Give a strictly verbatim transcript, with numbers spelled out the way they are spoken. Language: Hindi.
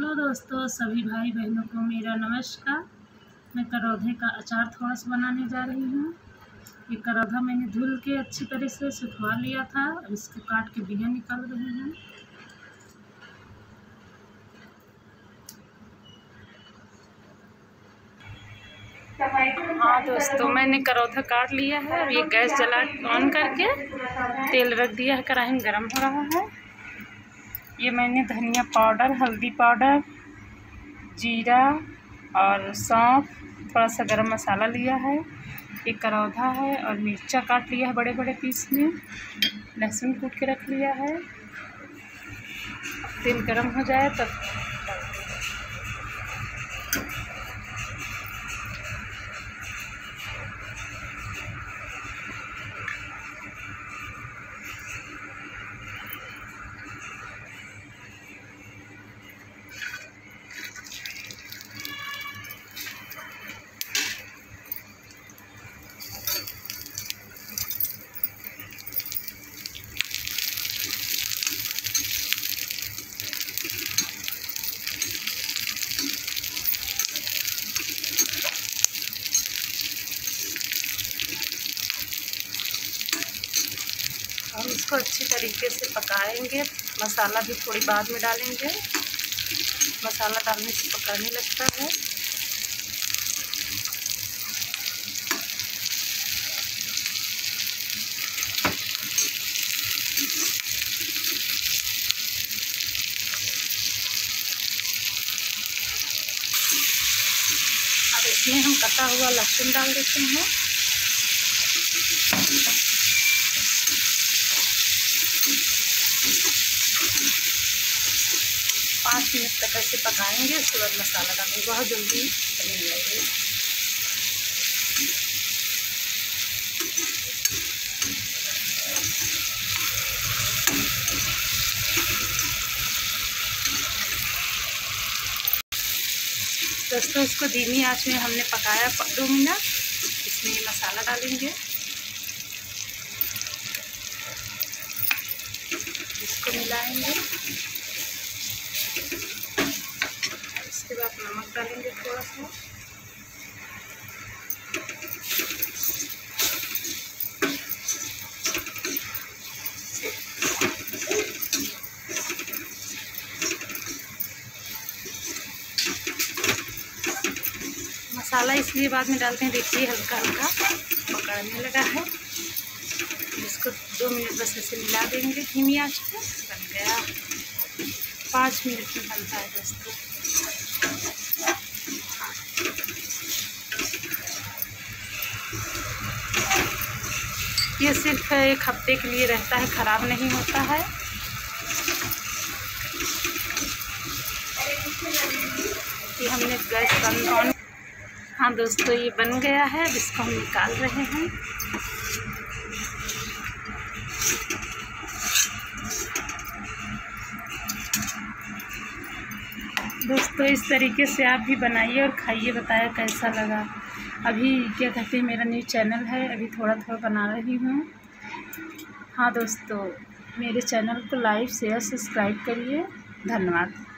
हेलो दोस्तों, सभी भाई बहनों को मेरा नमस्कार। मैं करौंधे का अचार थोड़ा सा बनाने जा रही हूँ। ये करौंधा मैंने धुल के अच्छी तरह से सुखवा लिया था। अब इसको काट के बिया निकाल रही हूँ। हाँ दोस्तों, मैंने करौंधा काट लिया है। अब ये गैस जला ऑन करके तेल रख दिया है, कढ़ाई में गर्म हो रहा है। ये मैंने धनिया पाउडर, हल्दी पाउडर, जीरा और सौंफ, थोड़ा सा गरम मसाला लिया है। एक करौंधा है और मिर्चा काट लिया है बड़े बड़े पीस में। लहसुन कूट के रख लिया है। तेल गरम हो जाए तब हम इसको अच्छी तरीके से पकाएंगे। मसाला भी थोड़ी बाद में डालेंगे। मसाला डालने से पकाने लगता है। अब इसमें हम कटा हुआ लहसुन डाल देते हैं। पाँच मिनट तक ऐसे पकाएंगे। उसके बाद मसाला डालेंगे। बहुत जल्दी बन जाएगी। दोस्तों, इसको धीमी आंच में हमने पकाया दो मिनट। इसमें ये मसाला डालेंगे। इसको मिलाएंगे। इसके बाद नमक डालेंगे थोड़ा सा। मसाला इसलिए बाद में डालते हैं, देखिए हल्का हल्का पकड़ने लगा है। इसको दो मिनट बस ऐसे मिला देंगे धीमी आंच पे। बन गया। पाँच मिनट में बनता है दोस्तों। ये सिर्फ एक हफ्ते के लिए रहता है, ख़राब नहीं होता है। ये हमने गैस बंद ऑन। हाँ दोस्तों, ये बन गया है। अब इसको हम निकाल रहे हैं। दोस्तों, इस तरीके से आप भी बनाइए और खाइए, बताया कैसा लगा। अभी क्या कहते हैं, मेरा न्यू चैनल है, अभी थोड़ा थोड़ा बना रही हूँ। हाँ दोस्तों, मेरे चैनल को लाइक शेयर सब्सक्राइब करिए। धन्यवाद।